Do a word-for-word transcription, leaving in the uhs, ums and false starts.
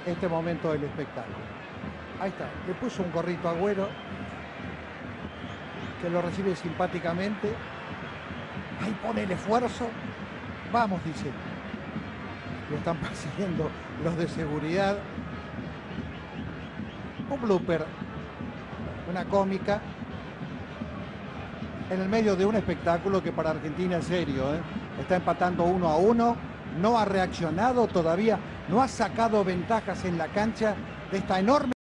este momento del espectáculo. Ahí está, le puso un gorrito a Agüero, que lo recibe simpáticamente. Ahí pone el esfuerzo. Vamos, dice. Lo están persiguiendo los de seguridad. Un blooper, una cómica, en el medio de un espectáculo que para Argentina es serio, ¿eh? Está empatando uno a uno, no ha reaccionado todavía, no ha sacado ventajas en la cancha de esta enorme